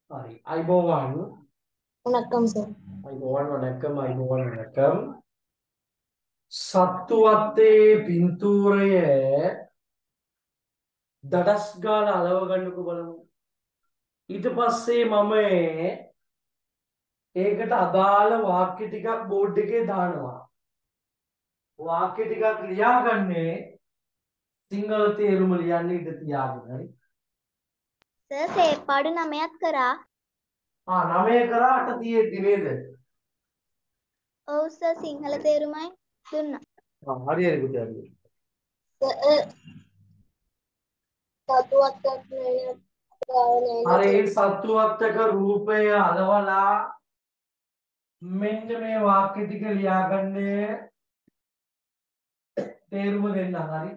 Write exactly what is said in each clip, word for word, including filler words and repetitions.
හරි. අයිබෝවන්. வணக்கம் சார். අයිබෝවන් වණක්කම් අයිබෝවන් වණක්කම්. සත්තු වත්තේ පින්තූරය දඩස් ගාලා අලව ගන්නකො බලමු. ඊට පස්සේ මම ඒකට අදාළ වාක්‍ය ටිකක් බෝඩ් එකේ දානවා. වාක්‍ය ටිකක් ලියාගන්නේ සිංහල තේරුම ලියන්න ඉඩ තියාගෙන. හරි. සර් සේපාඩු නමයක් කරා. ආ නවය කරා අට තියෙද්දි නේද? ඔව් සර් සිංහල තේරුමයි දුන්නා. ආ හරි හරි පුතේ හරි. සතුවක් නේ හරි සත්තු වත්තක රූපය අලවලා මෙන්න මේ වාක්‍ය ටික ලියාගන්නේ තේරුම දෙන්න. හරි.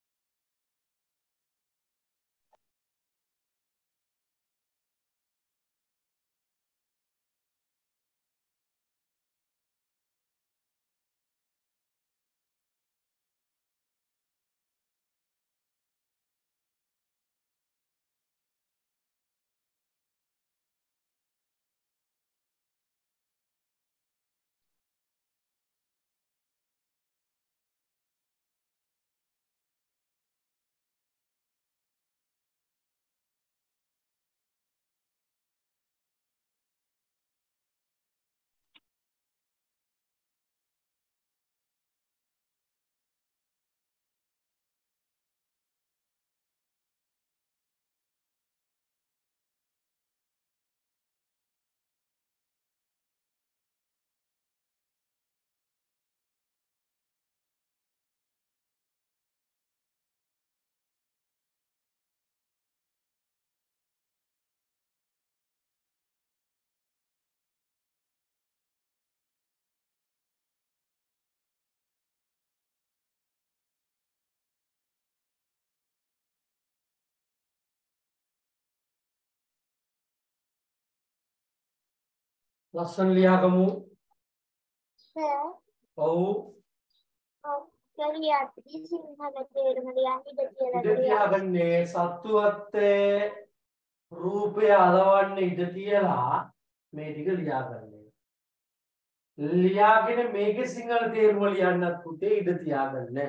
ලස්සන ලියාගමු. සර් ඔව්. ඔව් කලියට සිංහල තේරුම ලියන්න ඉඩ ඉඩ කියලා ලියන්න. තියාගන්නේ සත්තු වත්තේ රූපය අලවන්න ඉඩ තියලා මේ ටික ලියාගන්නේ. ලියාගෙන මේකේ සිංහල තේරුම ලියන්නත් පුතේ ඉඩ තියාගන්න.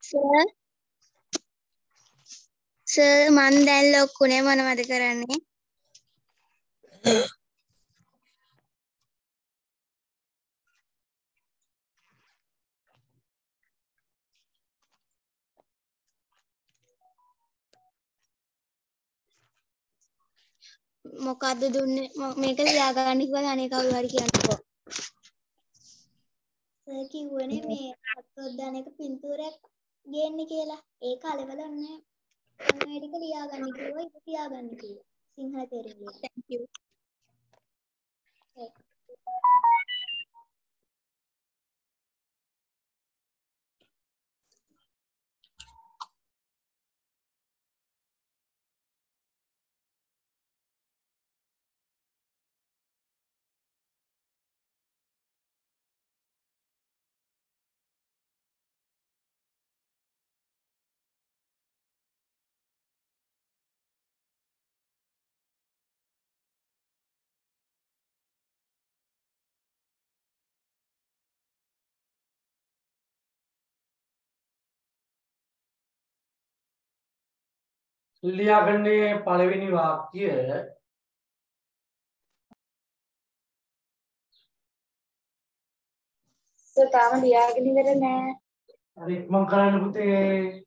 සර් සර් මන් දැන් ලොක්ුනේ මොනවද කරන්නේ? මොකද්ද දුන්නේ මේක ලියා ගන්න කිව්වා අනේ කවුරු හරි කියන්නකෝ. සර් කිව්වනේ මේ අත්ොද්දාන එක පින්තූරයක් ගේන්න කියලා. ඒක අලවල නැහැ. මම ඒක ලියා ගන්න කිව්වා ඒක ලියා ගන්න කිව්වා. සිංහල තේරුම ලියන්න. Thank you. ලියාගන්නේ පළවෙනි වාක්‍ය සර් තාම ලියාගෙන ඉවර නෑ. හරි මම කරන්න පුතේ.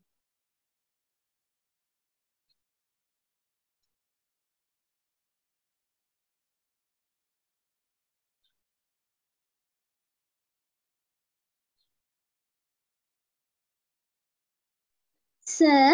සර්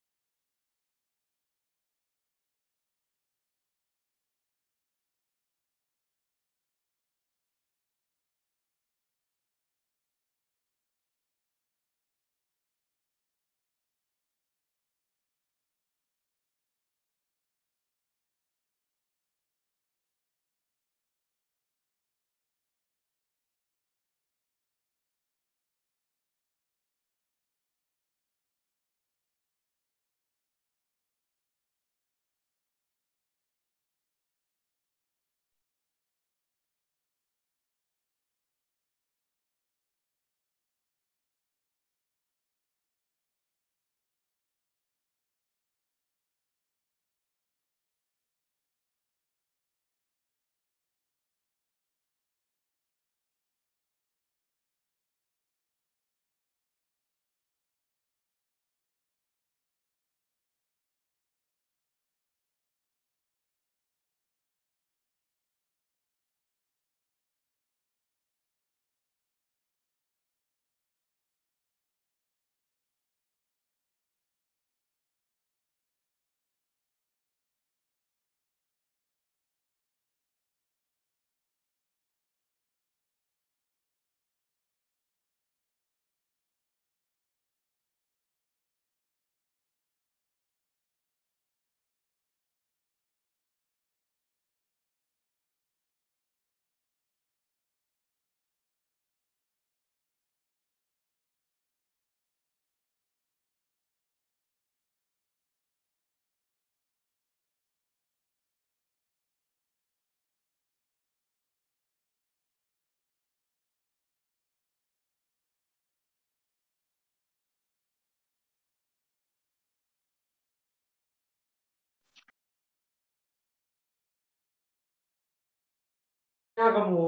ලියාගමු.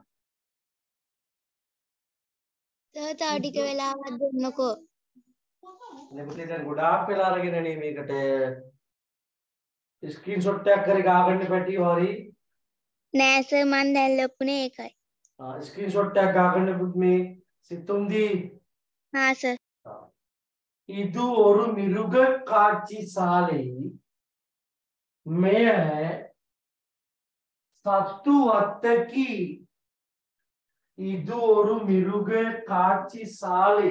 සර් තව ටික වෙලාවක් දෙන්නකෝ. නේ පුතේ දැන් ගොඩාක් වෙලා අරගෙන නේ මේකට ස්ක්‍රීන්ෂොට් එකක් කරේ ගාගන්න පැටියෝ හරි. නෑ සර් මන් දැන් ලොක්ුනේ ඒකයි. ආ ස්ක්‍රීන්ෂොට් එකක් ගාගන්න පුත් මේ සිතුම්දී. හා සර්. இது ஒரு மிருக காட்சி சாலை. මෙය සත්තු වත්තකි. இது ஒரு மிருக காட்சி சாலை.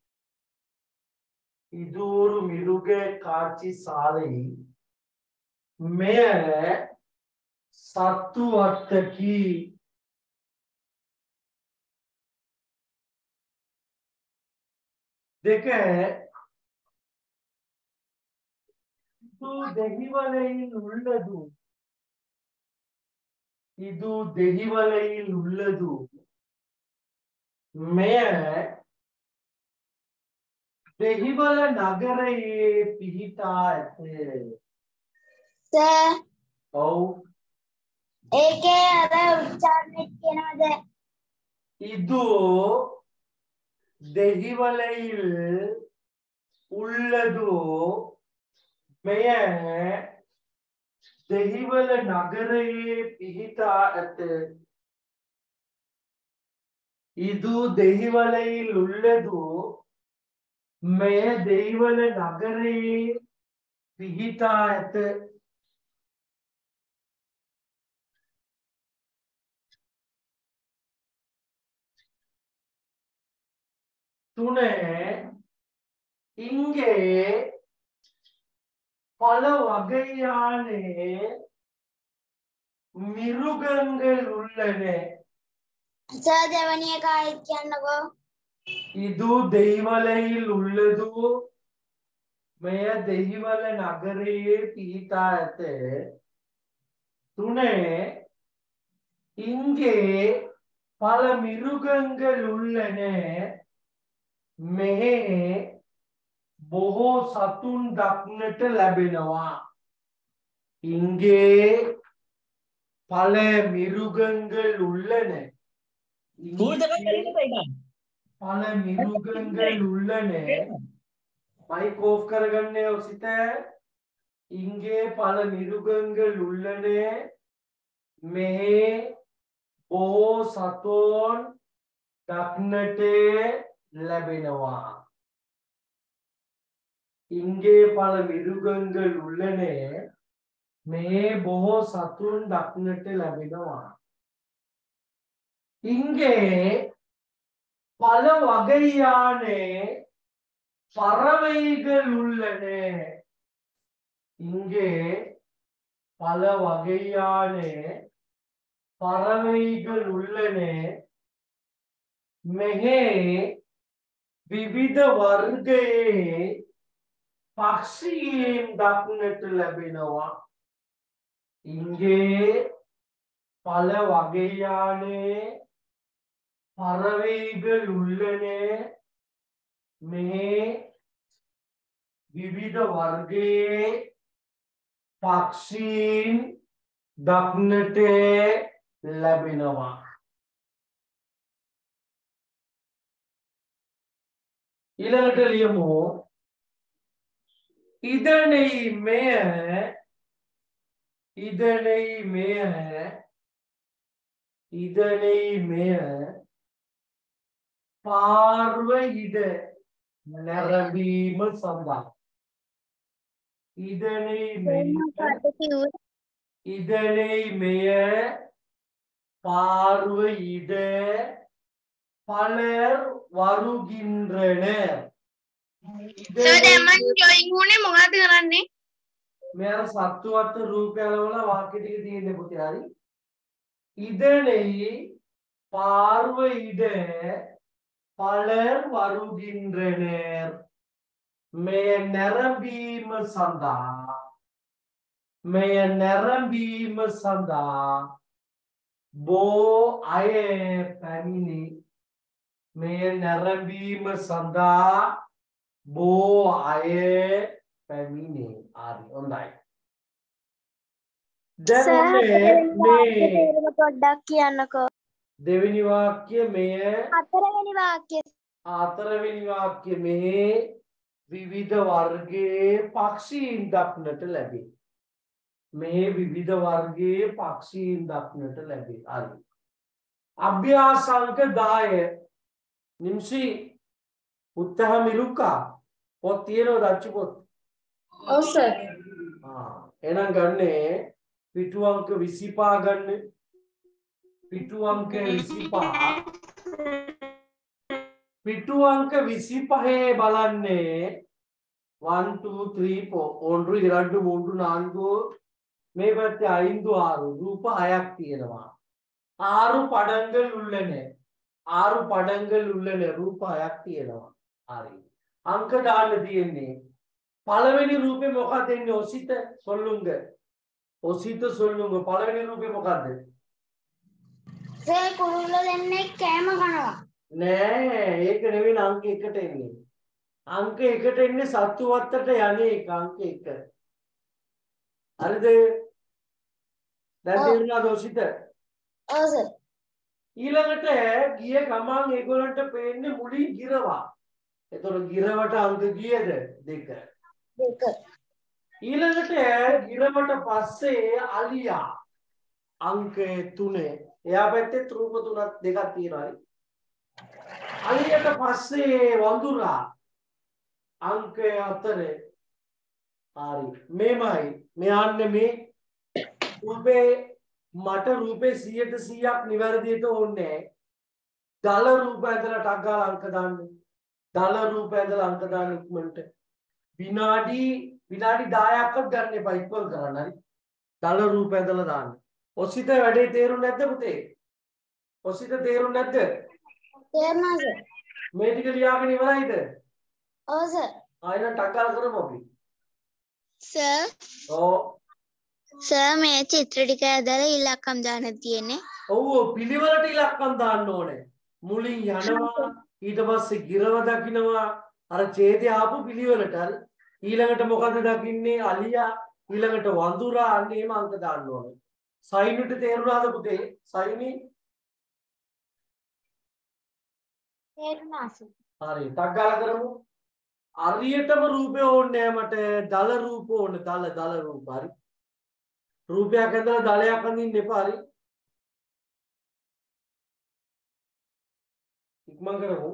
இது ஒரு மிருக காட்சி சாலை. මෙය සත්තු වත්තකි. දෙක இது தெஹிவலையில் உள்ளது. இது தெஹிவலையில் உள்ளது. මෙය දෙහිවල නගරයේ පිහිටා ඇත. සර් ඔව්. ඒකේ අර උච්චාරණය කියනවාද? ಇದು දෙහිවලയിൽ உள்ளது. මෙය දෙහිවල නගරයේ පිහිටා ඇත. ಇದು දෙහිවලയിൽ உள்ளது. මෙය දෙහිවල නගරයේ පිහිටා ඇත. තුනේ இங்கே பல வகையான மிருகங்கள் உள்ளன. සර් දෙවැනි එක ආයෙත් කියන්නකෝ. இது දෙහිවලயில் உள்ளது. මෙය දෙහිවල නගරයේ පිහිටා ඇත. තුනේ இங்கே பல மிருகங்கள் உள்ளன. මෙහි බොහෝ සතුන් දක්නට ලැබෙනවා. இங்கே பல மிருகங்கள் உள்ளன. பல மிருகங்கள் உள்ளன. மைக் ஆஃப் කරගන්නේ ඔසිත. இங்கே பல மிருகங்கள் உள்ளன. මෙහි බොහෝ සතුන් දක්නට ලැබෙනවා. இங்கே பல மிருகங்கள் உள்ளன. මේ බොහෝ සතුන් දක්නට ලැබෙනවා. இங்கே பல வகையான பறவைகள் உள்ளன. இங்கே பல வகையான பறவைகள் உள்ளன. මෙහි විවිධ වර්ගයේ පක්ෂීන් දක්නට ලැබෙනවා. இங்கே பல வகையான பறவைகள் உள்ளன. මේ විවිධ වර්ගයේ පක්ෂීන් දක්නට ලැබෙනවා. ඊළඟට ලියමු இதனை මෙය இதனை මෙය இதனை මෙය பார்வையிட නැරඹීම සඳහා. இதனை මෙය இதனை මෙය பார்வையிட பலர் வருகின்றனர். සර් දැන් මම ජොයින් වුණේ මොකද කරන්නේ? මෙයාර සත්තුවත් රූපයල වල වාක්‍ය ටික තියෙන්නේ පුතේ හරි. இதனை பார்வையிட பலர் வருகின்றனர். මෙය නැරඹීම සඳහා මෙය නැරඹීම සඳහා බෝ අය පැමිණි. මෙය නැරඹීම සඳහා බෝ අය පැමිණි. හරි හොඳයි. දැන් මේ පොඩ්ඩක් කියන්නකෝ. දෙවෙනි වාක්‍ය මෙය හතරවෙනි වාක්‍යය. හතරවෙනි වාක්‍ය මෙහි විවිධ වර්ගයේ පක්ෂීන් දක්නට ලැබේ. මේ විවිධ වර්ගයේ පක්ෂීන් දක්නට ලැබේ. හරි. අභ්‍යාස අංක දහය. නිම්සි උත්තහ මිලුකා පොත් තියෙනවද අච්චු පොත්? ඔව් සර්. ආ එහෙනම් ගන්නේ පිටු අංක විසිපහ ගන්න. පිටු අංක විසිපහ. පිටු අංක විසිපහේ බලන්නේ one two three four ஒன்று இரண்டு மூன்று நான்கு මේ පැත්තේ ஐந்து ஆறு රූප හයක් තියෙනවා. ஆறு படங்கள் உள்ளன. ஆறு படங்கள் உள்ளன. රූප හයක් තියෙනවා. හරි. අංක දාන්න තියෙන්නේ. පළවෙනි රූපේ මොකක්ද එන්නේ? ඔසිත சொல்லுங்க. ඔසිත சொல்லுங்க. පළවෙනි රූපේ මොකක්ද? සර් කුරුල්ල දෙන්නේ කෑම කනවා. නෑ ඒක නෙවෙයි අංක එකට එන්නේ. අංක එකට එන්නේ සත්තු වත්තට යන්නේ එක අංක එක. හරිද? දැන් ඔව්. තේරුණාද ඔසිත? ඔව් සර්. ඊළඟට ගිය ගමන් ඒගොල්ලන්ට පේන්නේ මුලින් ගිරවා. එතකොට ගිරවට අංක කීයද? දෙක. දෙක. ඊළඟට ගිරවට පස්සේ අලියා අංක තුන. එයා පැත්තේ රූප තුනක් දෙකක් තියෙනවා. අලියට පස්සේ වඳුරා අංක හතර. හරි. මේමයි. මෙයන්නේ මේ රූපේ මට රූපේ සියයට සීයක් නිවැරදියට ඕනේ. දල රූප ඇඳලා ටක් ගාලා අංක දාන්න. දල රූප ඇඳලා අංක දාන්න ඉක්මනට. විනාඩි විනාඩි දහයක්වත් ගන්න එපා ඉක්මන් කරන්න. හරි. දල රූප ඇඳලා දාන්න. ඔසිත වැඩේ තේරුන්නේ නැද්ද පුතේ? ඔසිත තේරුන්නේ නැද්ද? තේරුණා සර්. මේ ටික ලියාගෙන ඉවරයිද? ඔව් සර්. ආයෙත් ටක් ගාලා කරමු අපි. සර් ඔව්. සර් මේ චිත්‍ර ටික ඇදලා ඉලක්කම් දාන්න තියෙන්නේ. ඔව් පිළිවෙලට ඉලක්කම් දාන්න ඕනේ. මුලින් යනවා ඊට පස්සේ ගිරව දකින්නවා අර ඡේදය ආපු පිළිවෙලට. හරි. ඊළඟට මොකද දකින්නේ? අලියා. ඊළඟට වඳුරා. අන්න එහෙම අංක දාන්න ඕනේ. සයින්ට තේරුණාද පුතේ? සයිනි තේරුණා සර්. හරි. ටක් ගාලා කරමු. අරියටම රූපේ ඕනේ නෑ මට. දල රූප ඕනේ. දල දල රූප. හරි. රූපයක් ඇඳලා දලයක් අඳින්න එපා. හරි. ඉක්මන් කරමු.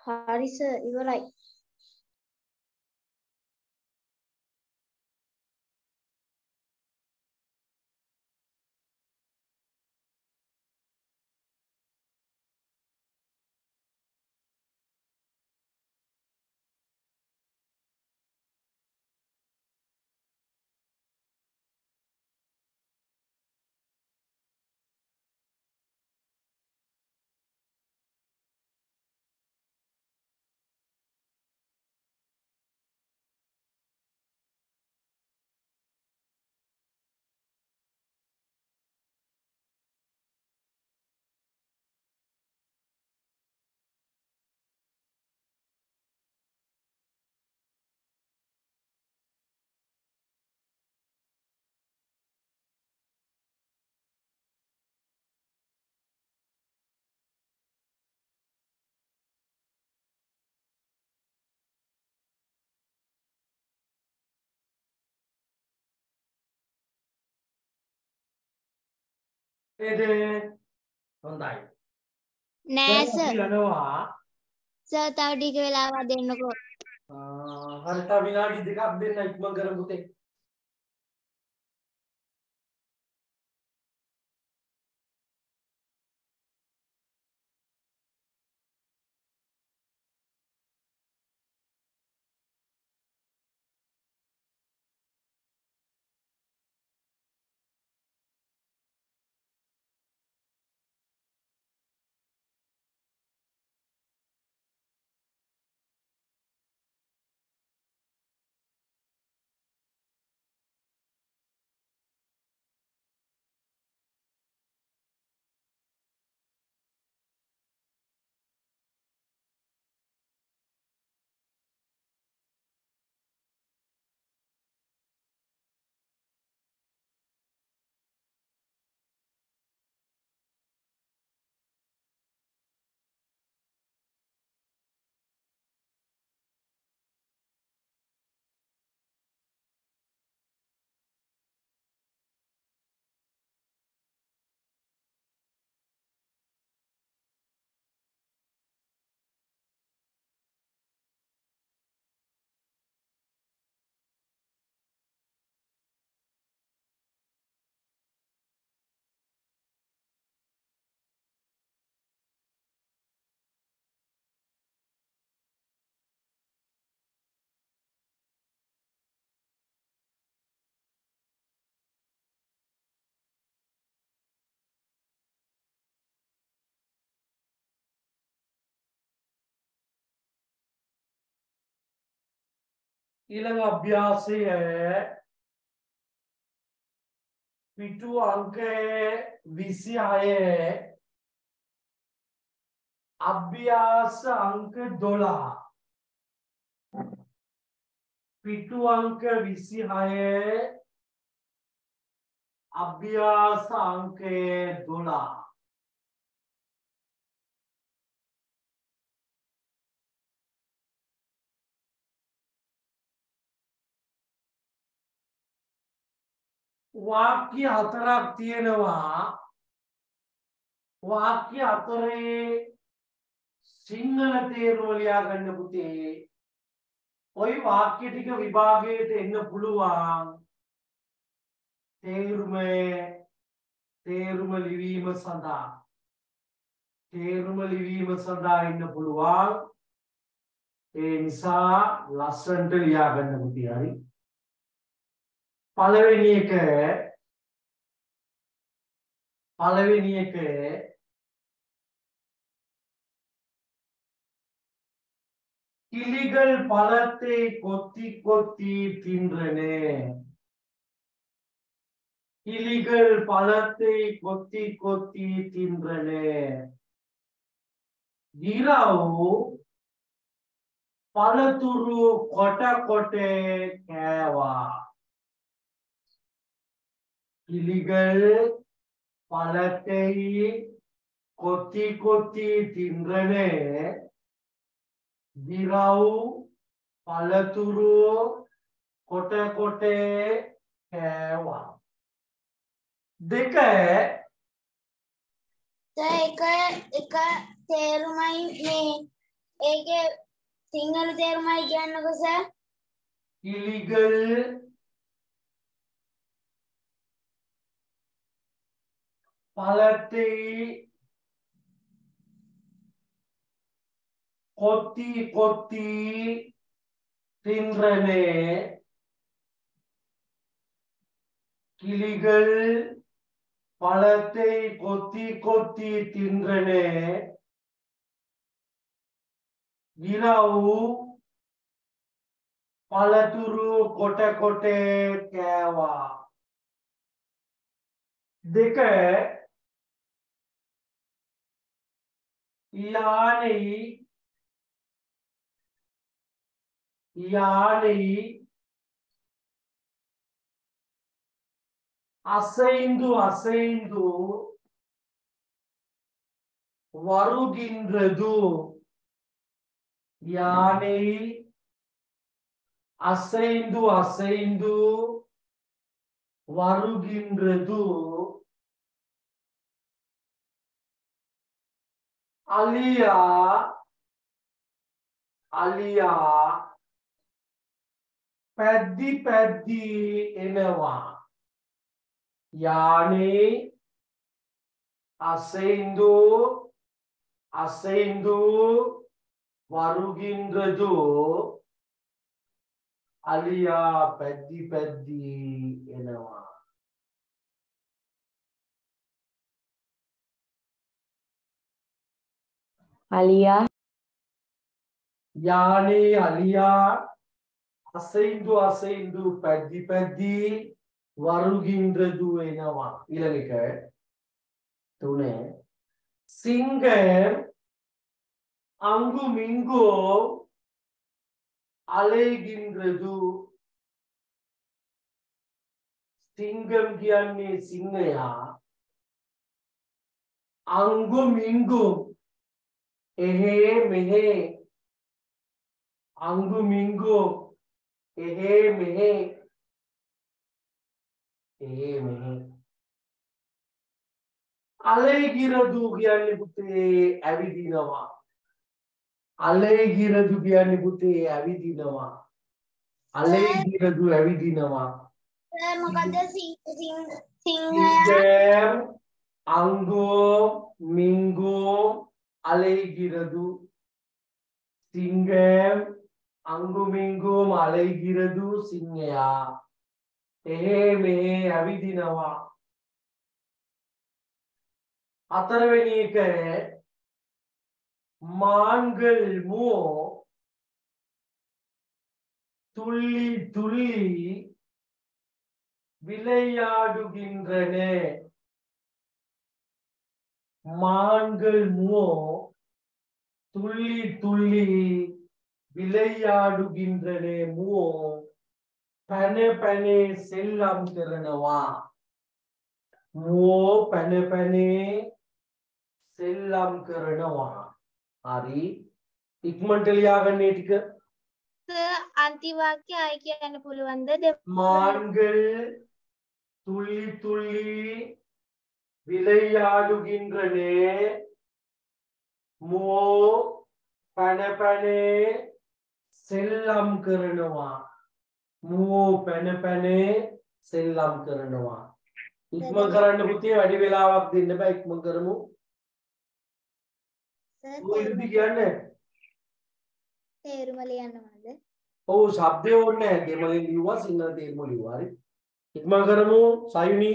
හරි සර් ඉවරයි. එදේ හොඳයි. නෑ සර්. යනවා. සර් තව ටික වෙලාවක් දෙන්නකෝ. හරි තව විනාඩි දෙකක් දෙන්න ඉක්මන් කරමු පුතේ. ඊළඟ අභ්‍යාසය පිටු අංක විසිහය අභ්‍යාස අංක දොළහ පිටු අංක විසිහය අභ්‍යාස අංක දොළහ वाक्य हතරක් තියෙනවා वाक्य හතරේ සිංහල තේරුම ලියා ගන්න පුතේ ওই වාක්‍ය ටික විභාගයට එන්න පුළුවන් තේරුම තේරුම ලිවීම සඳහා තේරුම ලිවීම සඳහා එන්න පුළුවන් ඒ නිසා ලස්සනට ලියා ගන්න පුතේ හරි පළවෙනි එක පළවෙනි එක கிளிகள் பழத்தை கொத்தி கொத்தி தின்றன கிளிகள் பழத்தை கொத்தி கொத்தி தின்றன ගිරව් පළතුරු කොට කොට කෑවා கிளிகள் பழத்தை கொத்தி கொத்தி தின்றன ගිරව් පළතුරු කොට කොට කෑවා දෙක එක එක තේරුමයි මේ ඒකේ සිංහල තේරුමයි කියන්නකෝ සර්. කිලිගල් පළතේ කොத்தி කොத்தி தின்றனே கிளிகள் பழத்தை கொத்தி கொத்தி தின்றனே ගිරව් පළතුරු කොට කොට කෑවා දෙක යානෙයි යානෙයි அசைந்து அசைந்து வருகின்றது யானை அசைந்து அசைந்து வருகின்றது அலியா அலியா පැද්දි පැද්දි එනවා யானை அசைந்து அசைந்து வருகின்றது அலியா පැද්දි පැද්දි එනවා அலியா யானை அலியா அசைந்து அசைந்து පැද්දි පැද්දි வருகின்றது එනවා ඊළඟ එක තුනේ சிங்கம் அங்கும் இங்கும் அலைகின்றது சிங்கம் කියන්නේ සිංහයා අංගුම් ඉංගුම් එහෙ මෙහෙ අංගුම් ඉංගුම් එහෙ මෙහෙ එහෙ මෙහෙ අලෙගිරදු කියන්නේ පුතේ ඇවිදිනවා අලෙගිරදු කියන්නේ පුතේ ඇවිදිනවා අලෙගිරදු ඇවිදිනවා සර් මොකද සිංහයා සිංහයන් අංගුම් මිංගුම් அலைகிறது சிங்கம் அங்குமிங்கும் அலைகிறது சிங்கையா එහෙ මෙහෙ ඇවිදිනවා හතරවෙනි එක மான்கள் மோ துள்ளி துள்ளி விளையாடுகின்றன மான்கள் மோ துள்ளி துள்ளி விளையாடுகின்றன மோ පැන පැන සෙල්ලම් කරනවා මෝ පැන පැන සෙල්ලම් කරනවා හරි ඉක්මනට ලියාගන්න මේ ටික සර් අන්තිම වාක්‍යය ආයි කියන්න පුළුවන්ද மான்கள் துள்ளி துள்ளி விளையாடுகின்றன மோ පැන පැන සෙල්ලම් කරනවා මෝ පැන පැන සෙල්ලම් කරනවා ඉක්මන් කරන්න පුතේ වැඩි වෙලාවක් දෙන්න බෑ ඉක්මන් කරමු සර් කොහෙද කියන්නේ තේරුම ලියන්නවද ඔව් શબ્දේ ඕනේ නැහැ දෙමළෙන් ලිව්වා සිංහල තේරුම ලිව්වා හරි ඉක්මන් කරමු සයුනි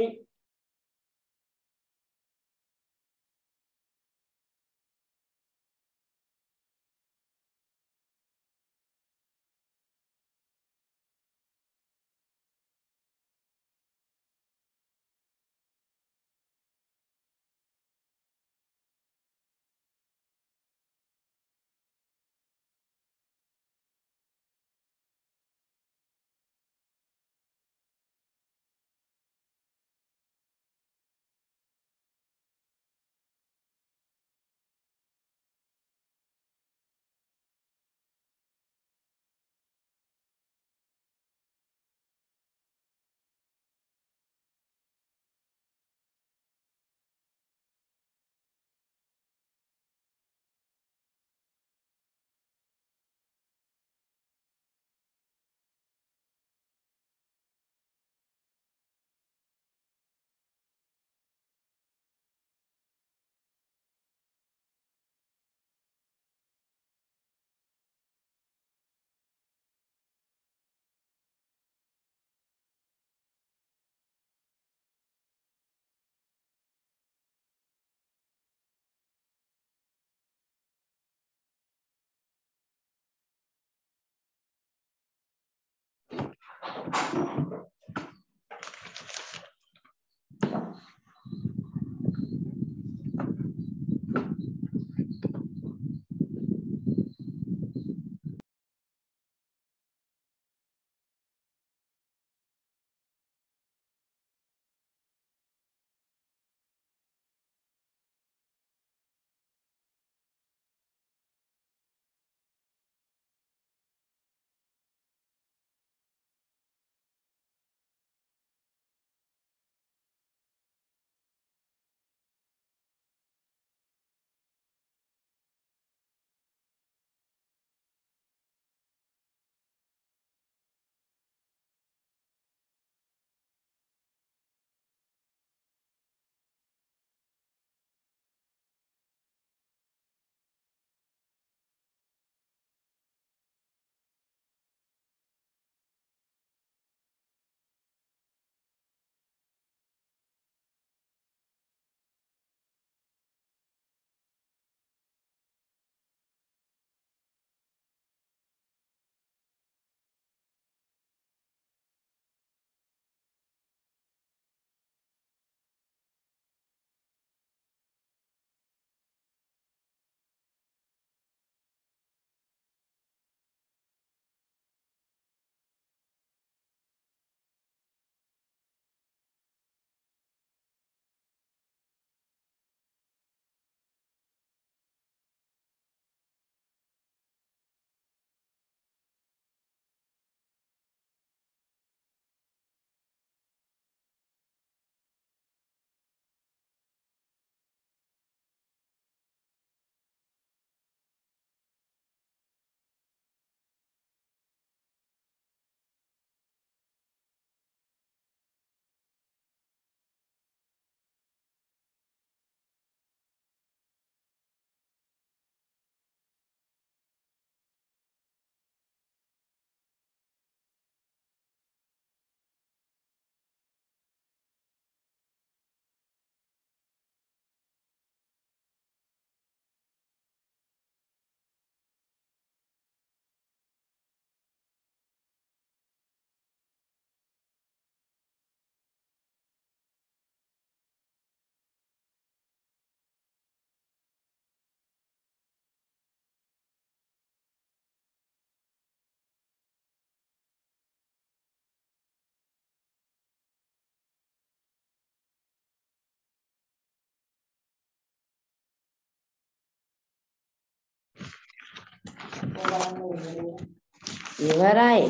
ඉවරයි.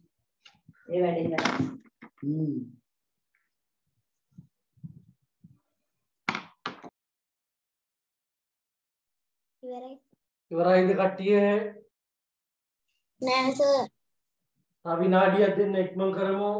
ඒ වැඩේ ඉවරයි. හ්ම්. ඉවරයි. ඉවරයිද කට්ටිය? නෑ සර්. තව විනාඩියක් දෙන්න ඉක්මන් කරමු.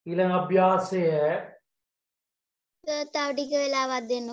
ඊළඟ අභ්‍යාසය තව ටික වෙලාවක් දෙන්න.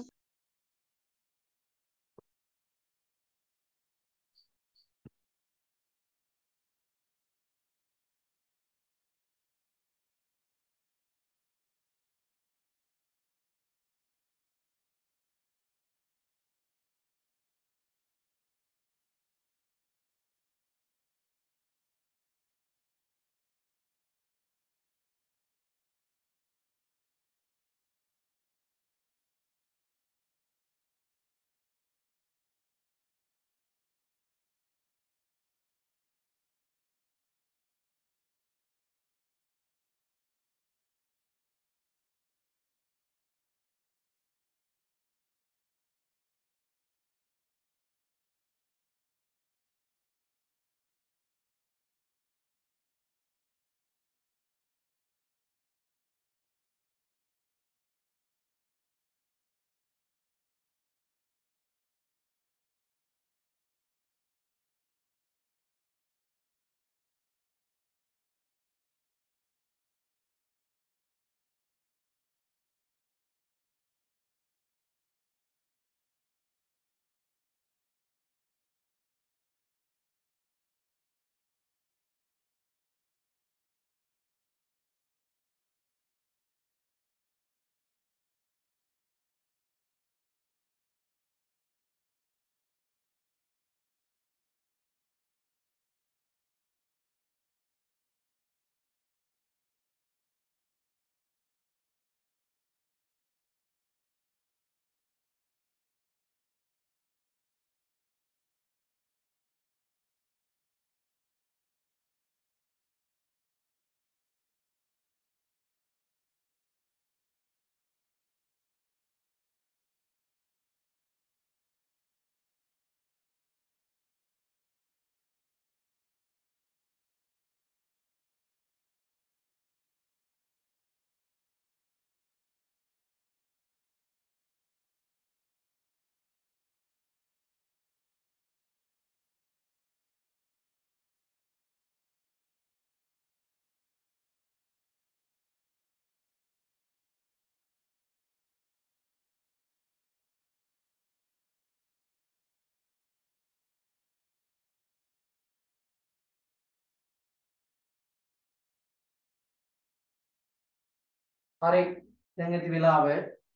හරි දැන් ඇති වෙලාව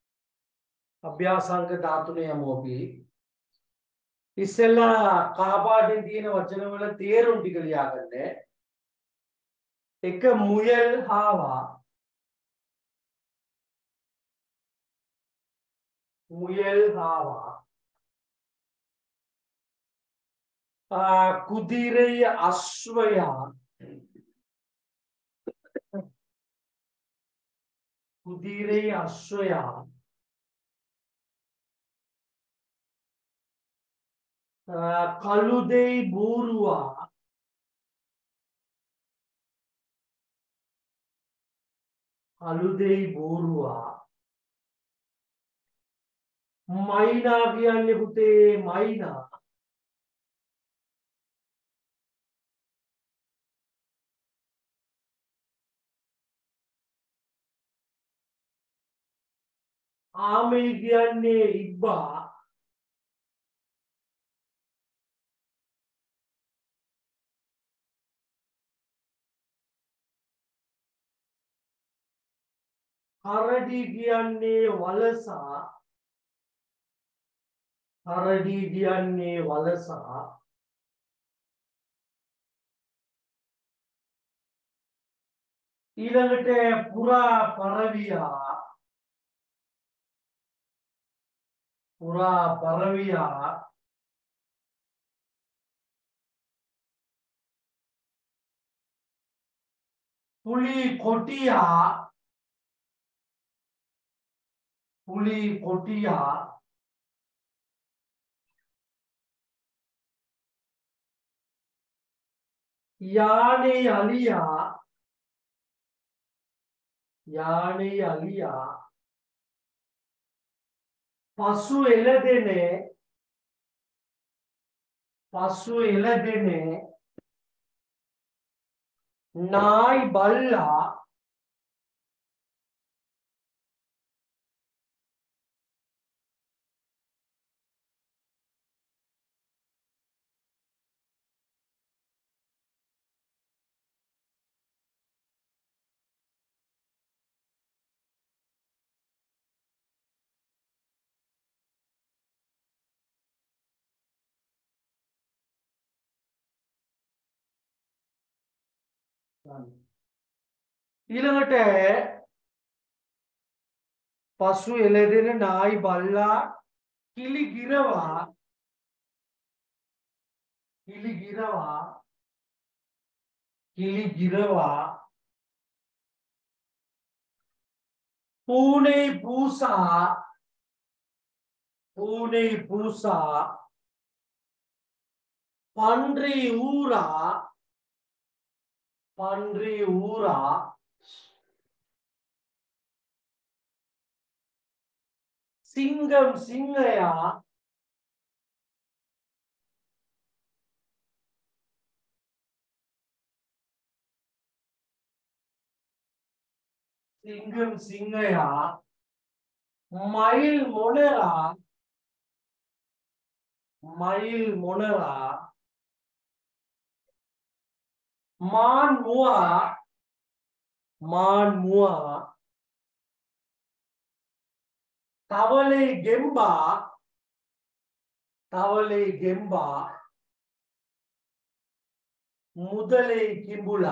අභ්‍යාසංක ධාතුනේ යමු අපි ඉස්සෙල්ලා කහ පාටෙන් තියෙන වචන වල තේරුම් ටික ලියා ගන්න. එක මුයල් හාවා මුයල් හාවා ආ කුදිරය අශ්වයා කුදිරය අශ්වයා කළුදෙයි බූරුවා කළුදෙයි බූරුවා මයිනා කියන්නේ පුතේ මයිනා ආමේ කියන්නේ ඉබ්බා හරඩි කියන්නේ වලසා හරඩි කියන්නේ වලසා ඊළඟට පුරා පරවියා පුරා පරවියා පුලි කොටියා පුලි කොටියා යානේ අලියා යානේ අලියා පසු එළදෙනේ පසු එළදෙනේ නායි බල්ලා ඊළඟට පසු එළදෙන නායි බල්ලා කිලි ගිරවා කිලි ගිරවා කිලි ගිරවා பூனை பூசா பூனை பூசா பன்றி ஊரா பன்றி ஊரா சிங்கம் சிங்கையா சிங்கம் சிங்கையா மயில் மொனரா மயில் மொனரா மான் முவா மான் முவா தவளை கெம்பா தவளை கெம்பா முதலை கிம்புலா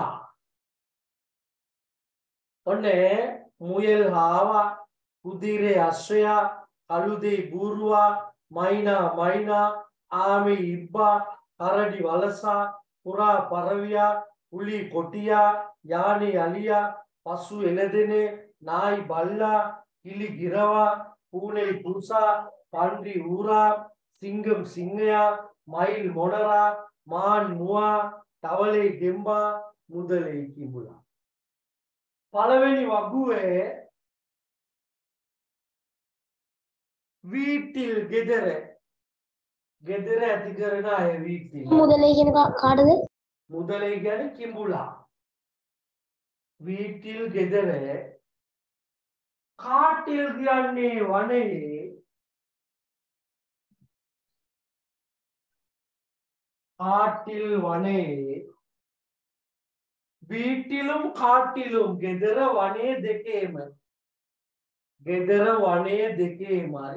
ඔන්නේ මුයල් හාවා කුදිරේ අශ්වයා අලුදේ බූරුවා මයිනා මයිනා ආමි ඉබ්බා කරඩි වලසා පුරා පරවියා උලි කොටියා යානි අලියා පසු එළදෙනේ නායි බල්ලා කිලි ගිරවා පූනේ පුරුසා පන්රි ඌරා සිංගම් සිංහයා මයිල් මොනරා මාන් මුවා තවලේ ගෙම්බා මුදලේ කිඹුලා පළවෙනි වගුවේ වීටිල් ගෙදර ගෙදර ඇති කරන අය වීටිල් මුදලේ කියන කාටද? මුදලේ කියන්නේ කිඹුලා වීටිල් ගෙදර කාටිල් කියන්නේ වනයේ කාටිල් වනයේ වීටිලුම් කාටිලුම් ගෙදර වනයේ දෙකේම ගෙදර වනයේ දෙකේමයි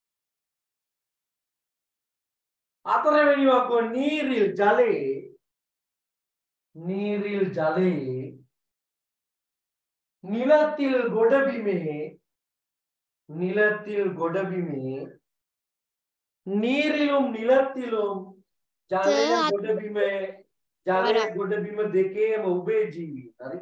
හතරවෙනි වගුව නීරිල් ජලයේ නීරිල් ජලයේ නිලතිල් ගොඩබිමේ නිලතිල් ගොඩබිමේ නීරිලුම් නිලතිලුම් ජලය ගොඩබිමේ ජලය ගොඩබිම දෙකේම උබේ ජීවි හරි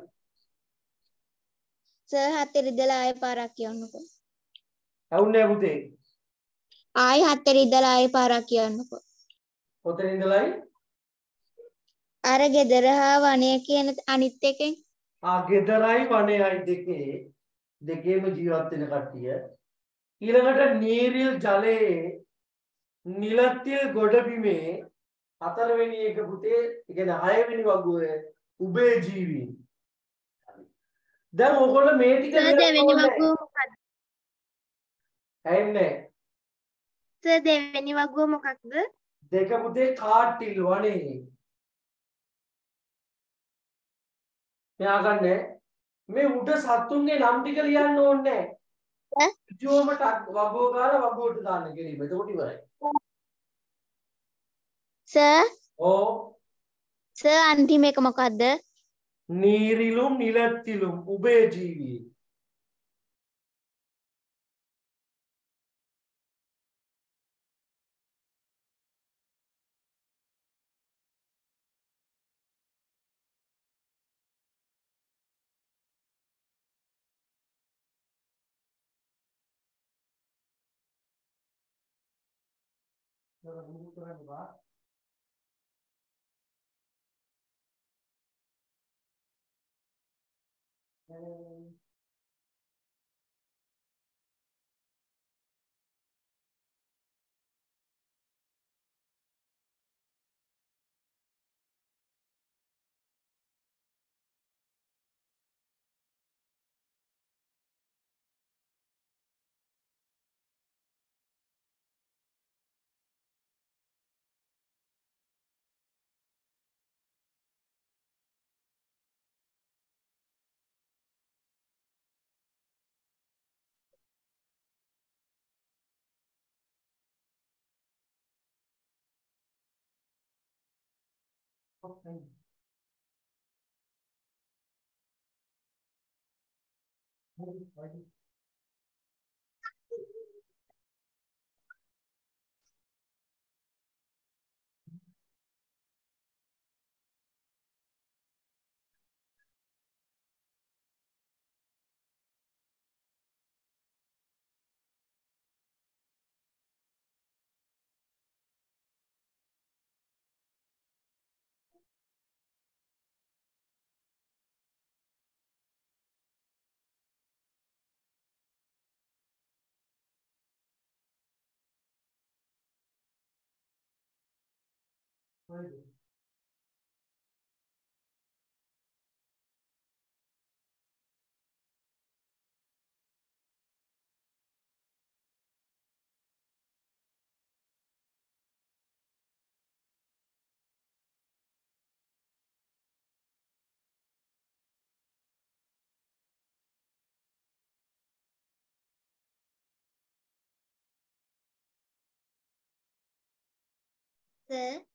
සර් හතර ඉඳලා ආයෙ පාරක් කියන්නකෝ. ඇවුන්නේ පුතේ ආයෙ හතර ඉඳලා ආයෙ පාරක් කියන්නකෝ. කොතන ඉඳලායි අර ගෙදර හා වනය කියන අනිත් එකෙන් ආ ගෙදරයි වනයයි දෙකේ දෙකේම ජීවත් වෙන කට්ටිය ඊළඟට නීරිල් ජලයේ නිලතිල් ගොඩබිමේ හතරවෙනි එක පුතේ ඒ කියන්නේ හයවෙනි වගුවේ උබේ ජීවීන් දැන් ඔයගොල්ලෝ මේ ටික සර් දෙවෙනි වගුව මොකක්ද? ඇන්නේ සර් දෙවෙනි වගුව මොකක්ද? දෙක පුතේ කාටිල් වනේ මෙයා ගන්න මේ උඩ සතුන්ගේ නම් ටික ලියන්න ඕනේ ඈ ජෝමට වගුව ගාලා වගුවට දාන්න කෙලිම එතකොට ඉවරයි සර් ඕ සර් අන්තිම එක මොකක්ද? නීරිලුම් නිලතිලුම් උබේ ජීවී Sir,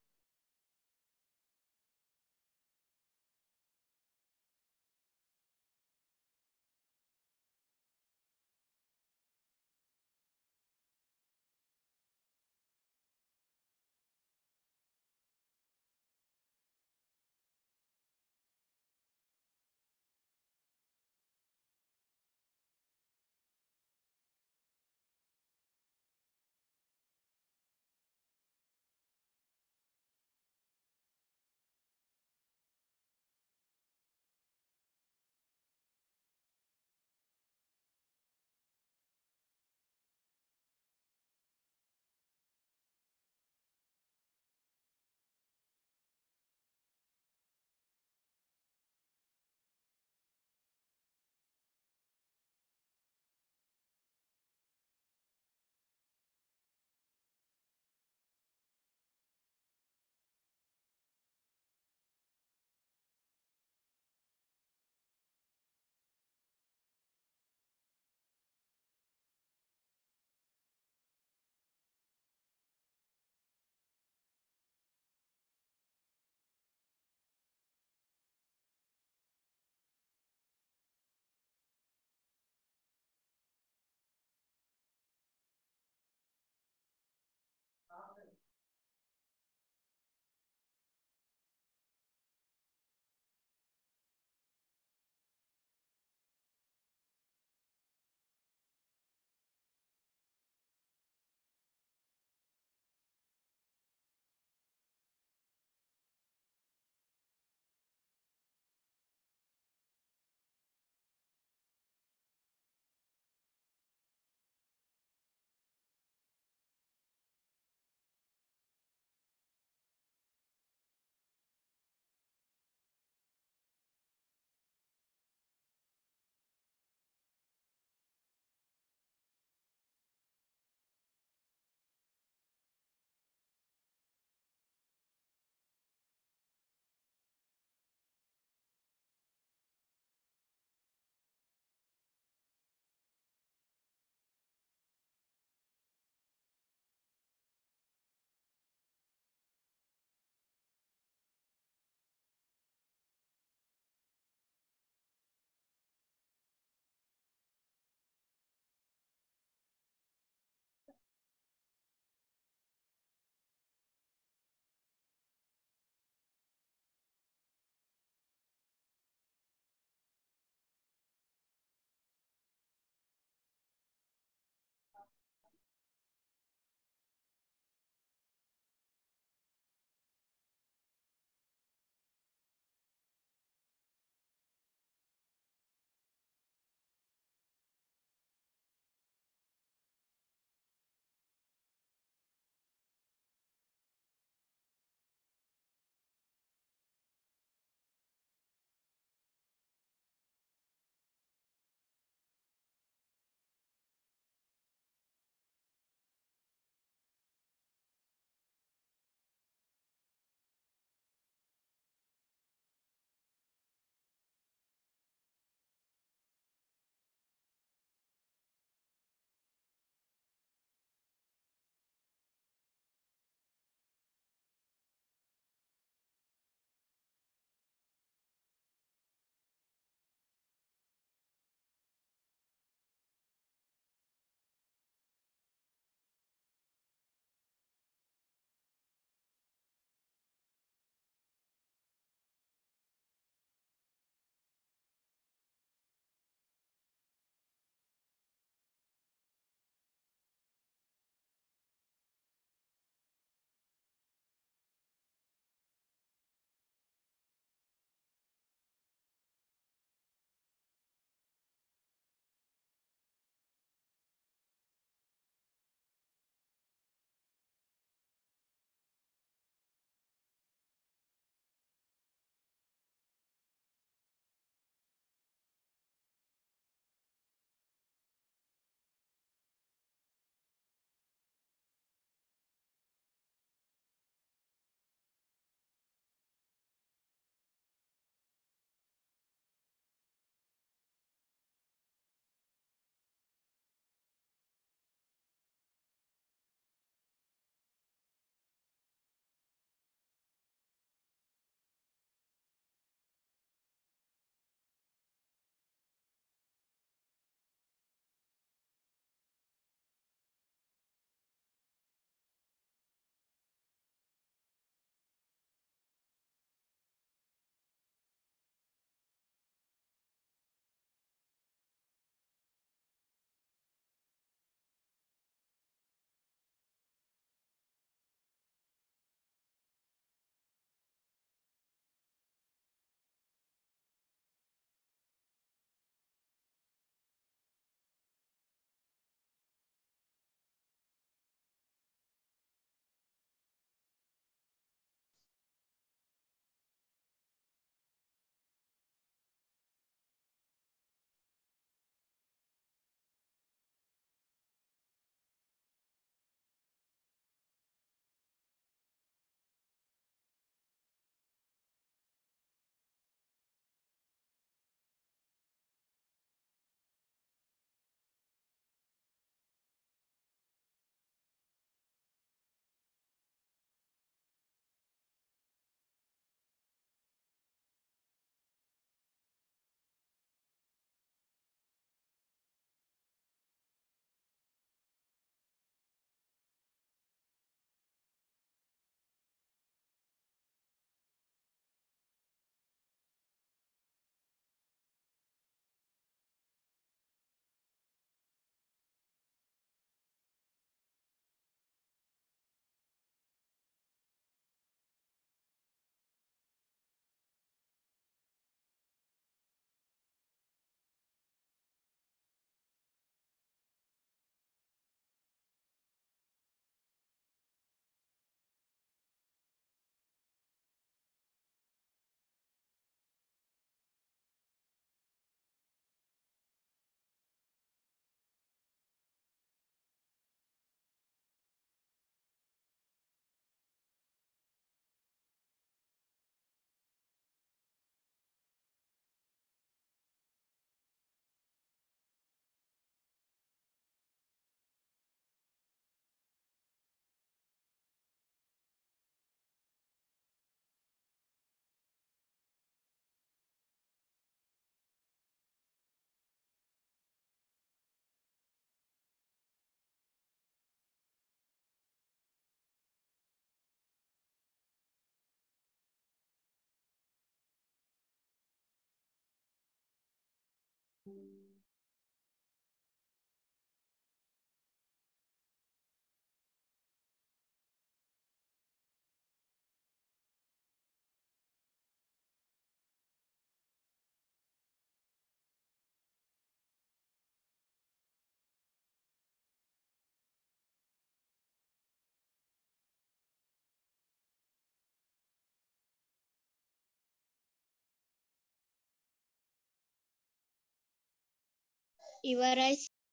ඉවරයි.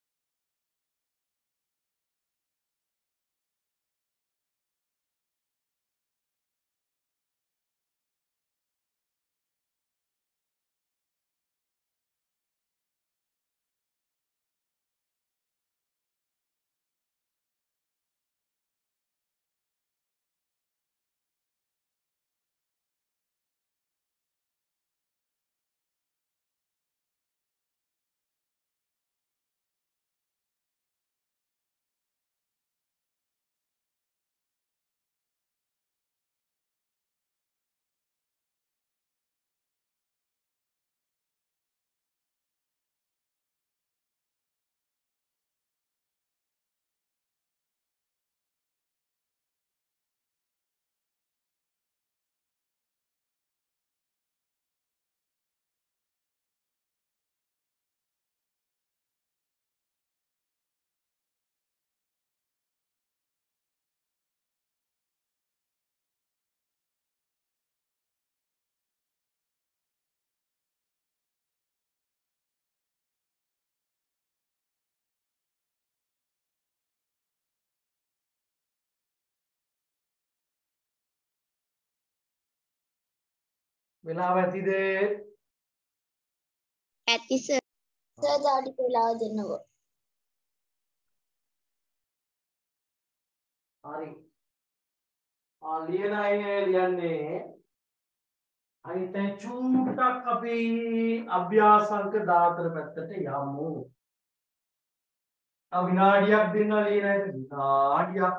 වෙලාව ඇතිද? ඇති සර්. සර් දාඩි වෙලාව දෙන්නකෝ. හරි. ආ ලියන අය ලියන්නේ අනිත් චූටක් අපි අභ්‍යාසංක දාතර පැත්තට යමු. ආ විනාඩියක් දෙන්න ලියන අයට විනාඩියක්.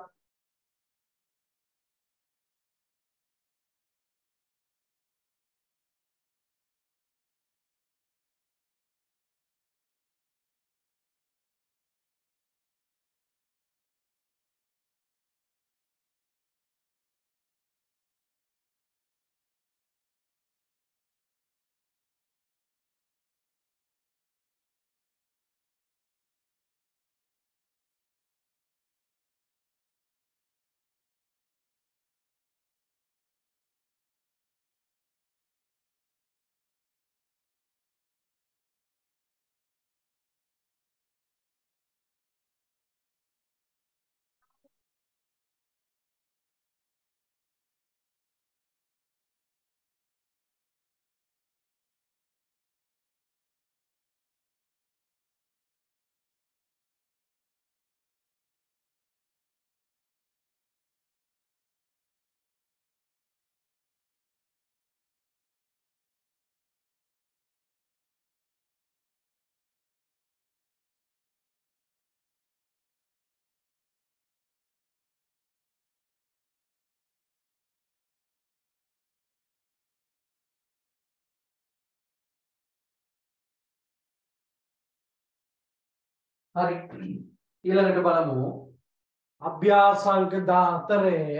හරි. ඊළඟට බලමු අභ්‍යාසංක දාහතරේ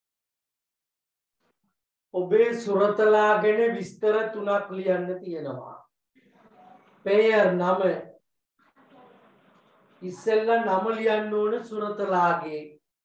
ඔබේ සුරතලා ගැන විස්තර තුනක් ලියන්න තියෙනවා. පෙයර් නම ඉස්සෙල්ලා නම ලියන්න ඕන සුරතලාගේ.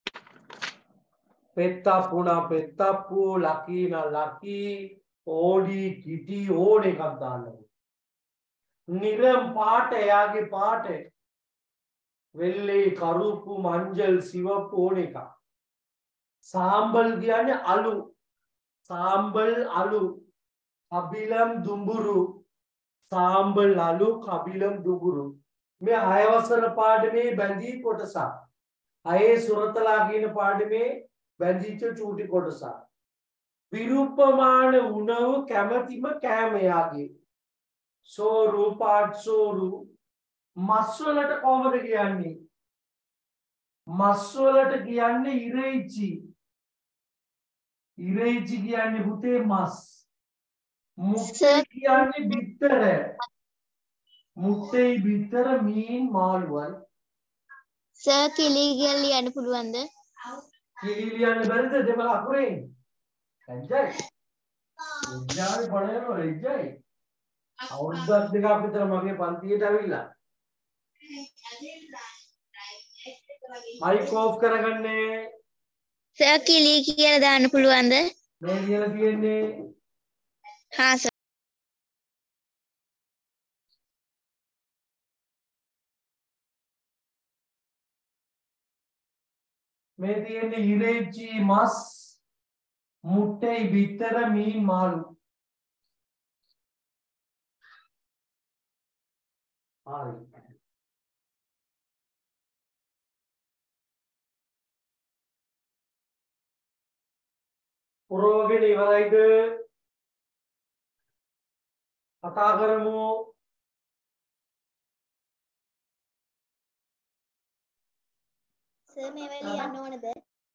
පෙත්තප්පුනා පෙත්තප්පු, ලකීනා ලකී, ඕඩි කිටි ඕන එකක් දාන්න ඕන. නිරම් පාට එයාගේ පාට වෙල්ලේ කරුප්පු මංජල් සිවප්පු ඕන එකක්. සාම්බල් කියන්නේ අලු. සාම්බල් අලු. කබිලම් දුඹුරු. සාම්බල් අලු කබිලම් දුඹුරු. මේ හය වසර පාඩමේ බැඳී කොටසක්. හයේ සුරතලා කියන පාඩමේ බැඳිච්ච චූටි කොටසක්. විරූපමාන උණව කැමැතිම කෑම යාගේ. සෝරු පාට් සෝරු මස් වලට කොහොමද කියන්නේ? මස් වලට කියන්නේ ඉරේචි. ඉරේචි කියන්නේ පුතේ මස්. මුක්කේ කියන්නේ බිත්තර. මුට්ටේ බිත්තර මීන් මාළුවන් සර් කිලි කියලා ලියන්න පුළුවන්ද? කිලි ලියන්න බැරිද දෙමළ අකුරෙන්? එච්චයි. විද්‍යාවේ පණයනවා එච්චයි. අවුරුද්දක් දෙකක් විතර මගේ පන්තියට ඇවිල්ලා. මයික් ඕෆ් කරගන්නේ. සර් කිලි කියලා දාන්න පුළුවන්ද? මේ ලියලා තියෙන්නේ හා සර්. මේ තියෙන්නේ ඉරේච්චි මස් මුට්ටේ බිත්තර මීන් මාළු. හරි. පුරවගෙන ඉවරයිද? කතා කරමු. සර් මේවා ලියන්න ඕනද?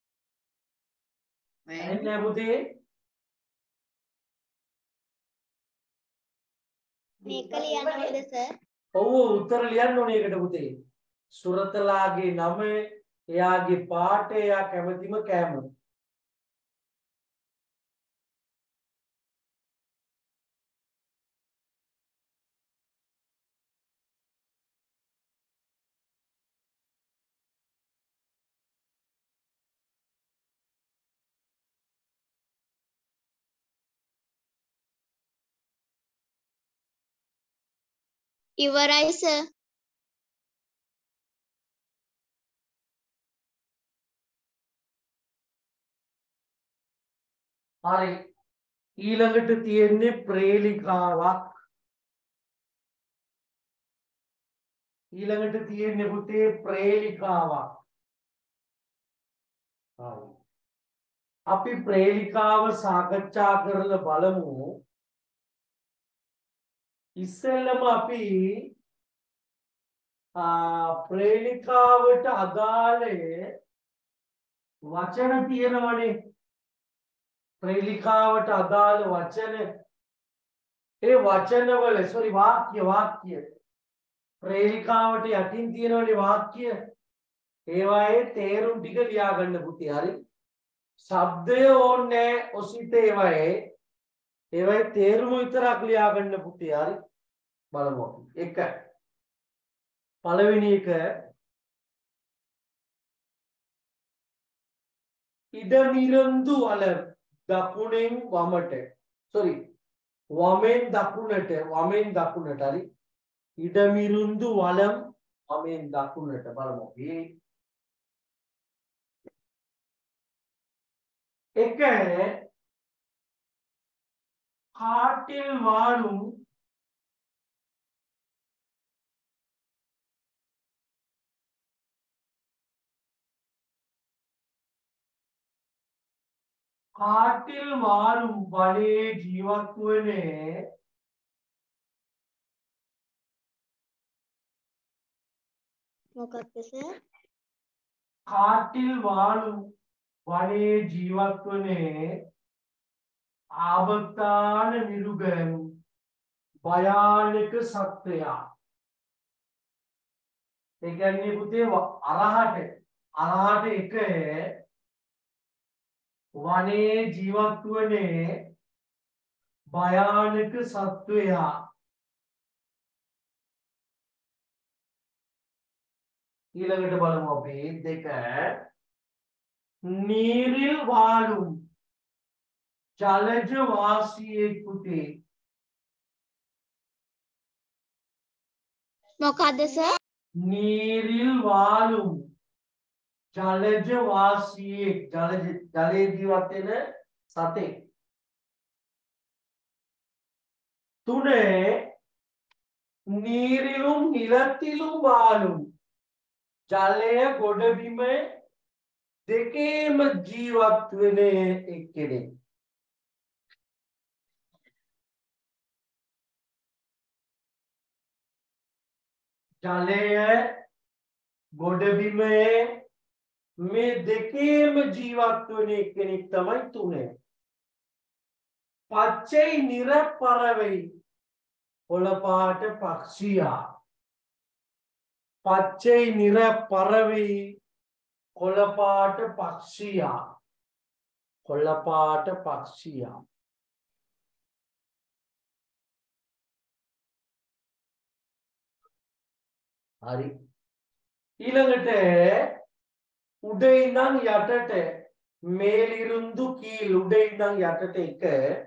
එන්නේ පුතේ. මේක ලියන්න ඕනද සර්? ඔව් උත්තර ලියන්න ඕනේ ඒකට පුතේ. සුරතලාගේ නම, එයාගේ පාට, එයා කැමතිම කෑම. ඉවරයි සර්. හරි. ඊළඟට තියෙන්නේ ප්‍රේලිකාවක්. ඊළඟට තියෙන්නේ පුතේ ප්‍රේලිකාවක්. හරි. අපි ප්‍රේලිකාව සාකච්ඡා කරලා බලමු. ඉස්සෙල්ලම අපි ප්‍රේලිකාවට අදාළ වචන තියෙනවනේ. ප්‍රේලිකාවට අදාළ වචන ඒ වචනවල sorry වාක්‍ය වාක්‍ය ප්‍රේලිකාවට යටින් තියෙනවනේ වාක්‍ය ඒවායේ තේරුම් ටික ලියා ගන්න පුතේ. හරි. ශබ්දය ඕනේ ඔසිත ඒවායේ ඒවායේ තේරුම විතරක් ලියා ගන්න පුතේ. හරි. බලමු. එක පළවෙනි එක ඉඩමිරන්දු වල දකුණෙන් වමට sorry වමෙන් දකුණට වමෙන් දකුණට. හරි. ඉඩමිරුන්දු වලම් වමෙන් දකුණට. බලමු. එක කාටිල් வாழும் කාටිල් வாழும் වනයේ ජීවත් වන්නේ මොකක්ද සර්? කාටිල් வாழும் වනයේ ජීවත් වන්නේ ආබත්තාන මිරුගන් භයානක සත්වයා. ඒ කියන්නේ පුතේ අරහට අරහට එක වනයේ ජීවත් වන්නේ භයානක සත්වයා. ඊළඟට බලමු අපි දෙක நீரில் வாழும் ජලජ වාසියෙක් පුතේ. මොකද්ද සර්? நீரில் வாழும் ජලජ වාසියෙක් ජලජ ජලයේ ජීවත් වෙන සතෙක්. තුන நீரிலும் நிலத்திலும் வாழும் ජලය ගොඩබිම දෙකේම ජීවත් වෙන එක්කෙනෙක්. ජලය ගොඩබිම මේ දෙකේම ජීවත් වෙන එක්කෙනෙක් තමයි තුන. පච්චை நிற பறவை කොළපාට පක්ෂියා පච්චை නිற පරවි කොළපාට පක්ෂියා කොළපාට පක්ෂියා හරි ඊළඟට උඩ ඉඳන් යටට மேலிருந்து கீழ் உட ඉඳන් යටට එක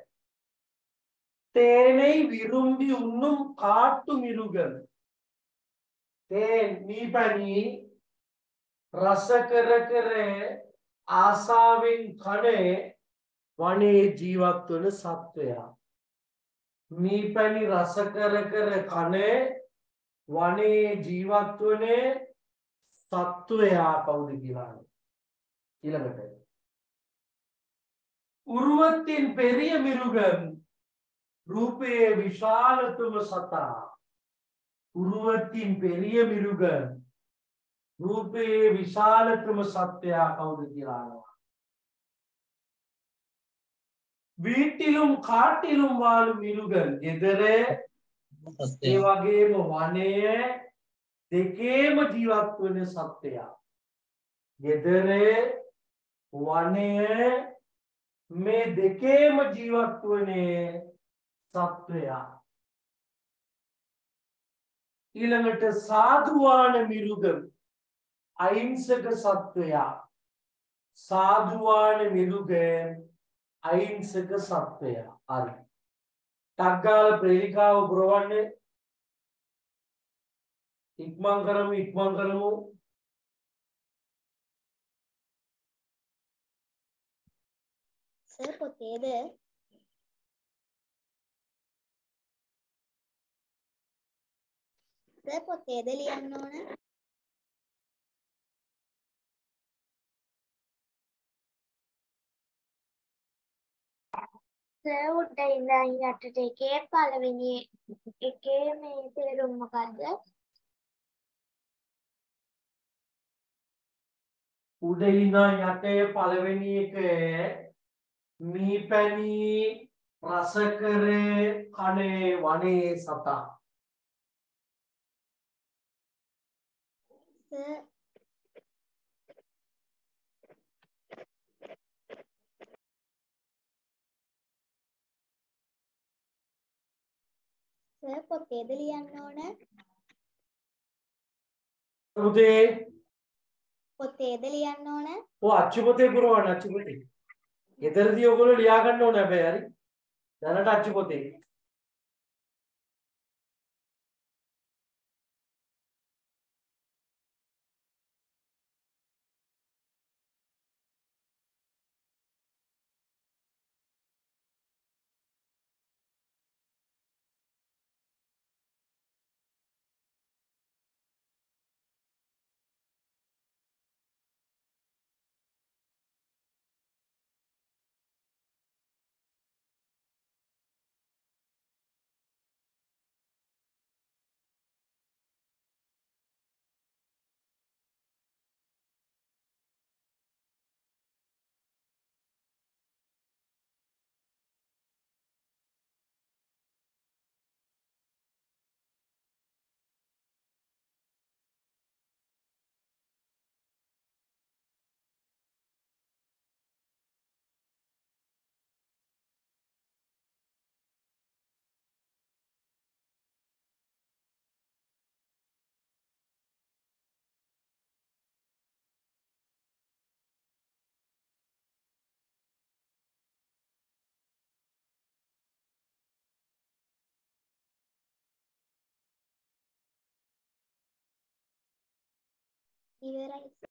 தேனை விரும்பி உண்ணும் காட்டு மிருகம் தேன் மீபனி රස කර කර ආසාවෙන් කන වනයේ ජීවත් වන සත්වයා මීපැණි රස කර කර කන වනයේ ජීවත් වන සත්වයා කවුද කියලා ඊළඟට உருவத்தின் பெரிய மிருகம் ரூபே விஷாலத்துவ சதா உருவத்தின் பெரிய மிருகம் ரூபே விஷாலத்துவ சத்யா கவுது කියලා வீட்டிலும் காட்டிலும் வாழும் மிருகம் எதிரே ඒ වගේම වනයේ දෙකේම ජීවත් වෙන සත්වයා ගෙදරේ වනයේ මේ දෙකේම ජීවත් වනේ සත්වයා ඊළඟට සාධුවාන මිරුගම් අහිංසක සත්වයා සාධුවාන මිරුගම් අහිංසක සත්වයා හරි ටග්ගාල ප්‍රේලිකාව පුරවන්නේ ඉක්මන් කරමු ඉක්මන් කරමු සර් පොතේද සර් පොතේද ලියන්න ඕන සර් උඩ ඉඳන් යටට එකේ පළවෙනි එකේ මේ තේරුම මොකද්ද උඩ ඉඳන් යටේ පළවෙනි එක මීපැණි රස කර කනේ වනේ සතා සර් සර් පොතේද ලියන්න ඕන උදේ පොතේද ලියන්න ඕන ඔව් අච්චුපතේ පුරවන්න අච්චුපතේ ගෙදරදී ඔයගොල්ලෝ ලියා ගන්න ඕනේ හැබැයි හරි දැනට අච්චුපතේ ඉවරයි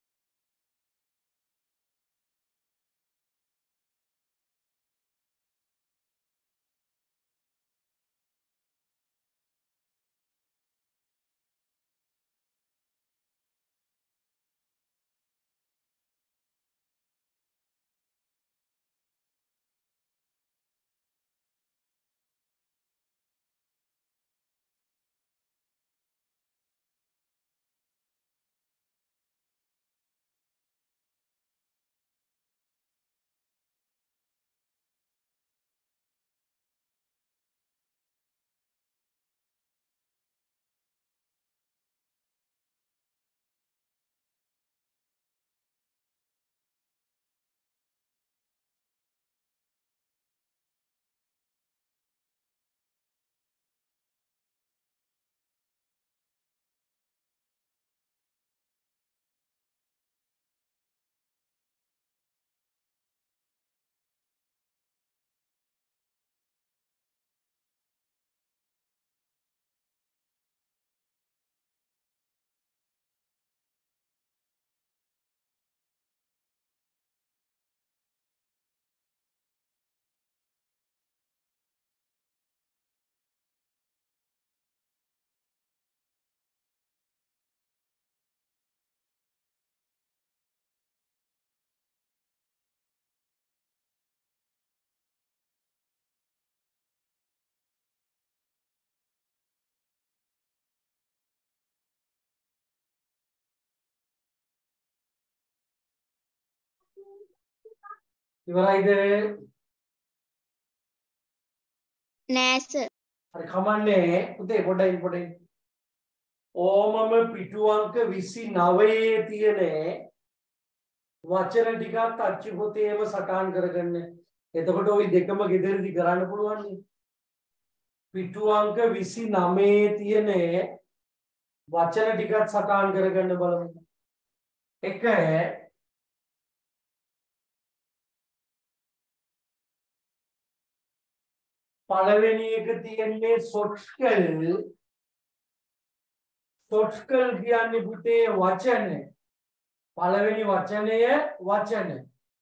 ඉවරයිද? නෑ සර්. හරි කමන්නේ පුතේ පොඩ්ඩයි පොඩ්ඩයි. ඕමම පිටු අංක විසි නවයේ තියෙන වචන ටිකක් අච්චු පොතේම සටහන් කරගන්න. එතකොට ওই දෙකම ගෙදරදී කරන්න පුළුවන් නේ. පිටු අංක විසි නවයේ තියෙන වචන ටිකක් සටහන් කරගන්න බලමු. එක පළවෙනි එක තියෙන්නේ සොට්කල්. සොට්කල් කියන්නේ පුතේ වචන. පළවෙනි වචනය වචන.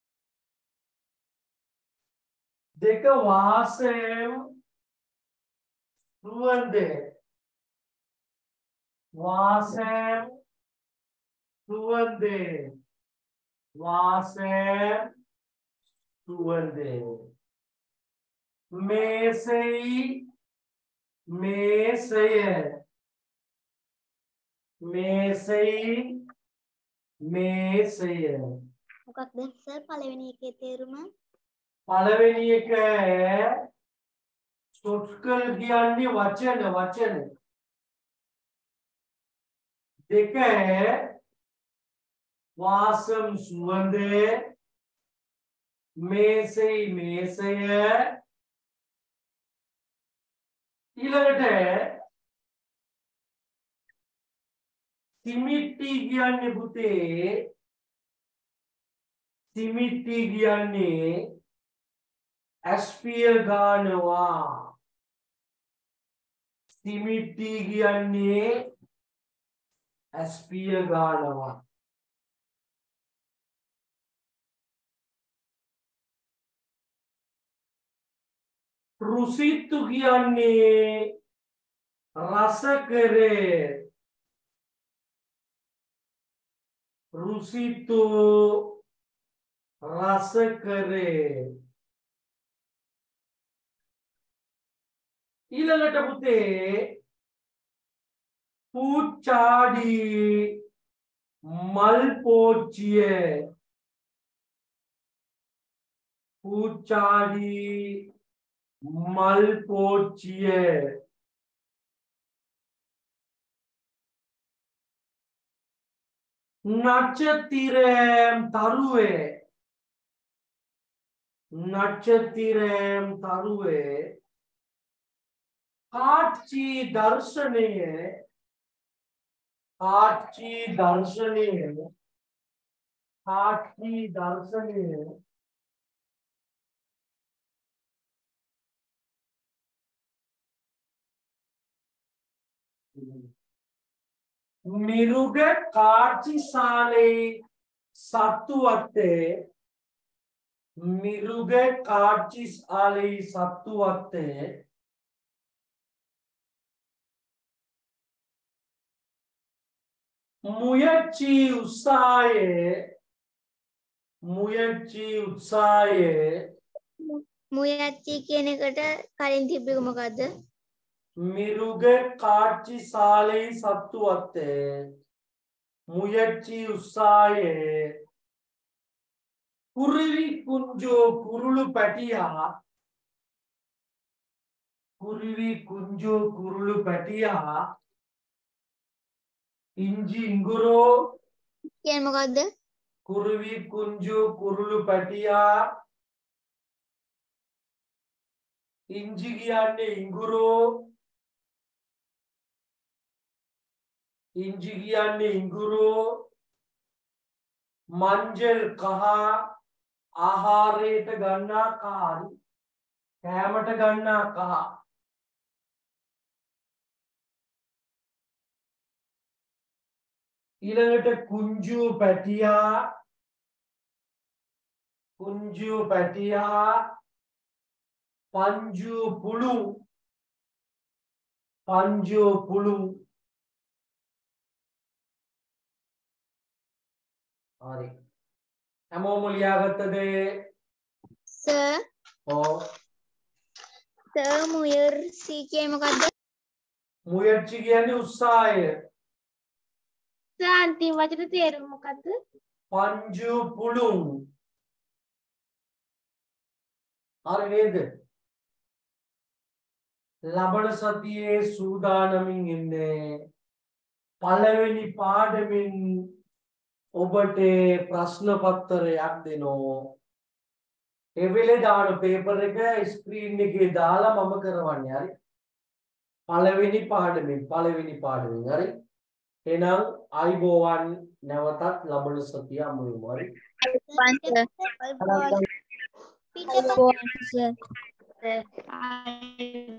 දෙක වාසයම් සුවඳ. වාසයම් සුවඳ. වාසයම් සුවඳ. මේසෙයි මේසය. මේසෙයි මේසය. මොකක්ද සර් පළවෙනි එකේ තේරුම? පළවෙනි එක සොට්කල් කියන්නේ වචන වචන. දෙක වාසම් සුවඳ. මේසෙයි මේසය. ඊළඟට සිමිටි කියන්නේ පුතේ සිමිටි කියන්නේ ඇස්පිය ගානවා. සිමිටි කියන්නේ ඇස්පිය ගානවා. රුසිතු කියන්නේ රස කරේ. රුසිතු රස කරේ. ඊළඟට පුතේ පූචාඩි මල් පෝච්චිය. පූචාඩි මල් පෝච්චිය. නක්ෂත්‍රම් තරුවේ. නක්ෂත්‍රම් තරුවේ. කාච්චි දර්ශනය. කාච්චි දර්ශනය. කාච්චි දර්ශනය. මිරුග කාච්චි ශාලේ සත්තු වත්තේ. මිරුග කාච්චි ශාලේ සත්තු වත්තේ. මුයච්චි උත්සාහයේ. මුයච්චි උත්සාහයේ. මුයච්චි කියන එකට කලින් තිබ්බේ මොකද්ද? මිරුග කාච්චි ශාලේ සත්තු වත්තේ. මුයච්චි උත්සාහයේ. කුරුවි කුංජෝ කුරුළු පැටියා. කුරුවි කුංජෝ කුරුළු පැටියා. ඉංජි ඉඟුරෝ කියන්නේ මොකද්ද? කුරුවි කුංජෝ කුරුළු පැටියා. ඉංජි කියන්නේ ඉඟුරෝ. ඉංජි කියන්නේ ඉඟුරෝ. මංජල් කහ ආහාරයට ගන්නා කහ. කෑමට ගන්නා කහ. ඊළඟට කුංජු පැටියා. කුංජු පැටියා. පංජු පුළු. පංජු පුළු. හරි. හැමෝම ලියාගත්තද? සර් ඔව්. සර් මුයර්සි කියන්නේ මොකද්ද? මුයච්චි කියන්නේ උත්සාහය. සර් අන්තිම වචනේ තේරුම මොකද්ද? පංජු පුළුන්. හරි නේද? ලබන සතියේ සූදානමින් ඉන්නේ පළවෙනි පාඩමින් ඔබට ප්‍රශ්න පත්‍රයක් දෙනවා. ඒ වෙලේ දාන පේපර් එක ස්ක්‍රීන් එකේ දාලා මම කරවන්නේ. හරි? පළවෙනි පාඩමින් පළවෙනි පාඩමින්. හරි? එහෙනම් අයිබෝවන් නැවතත් ලබන සතිය හමු වෙමු. හරි? පීටර්